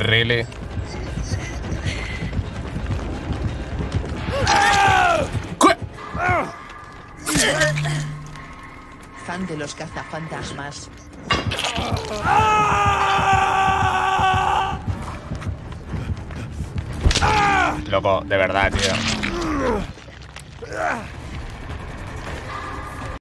Really. Fan de los cazafantasmas. Loco, de verdad, tío.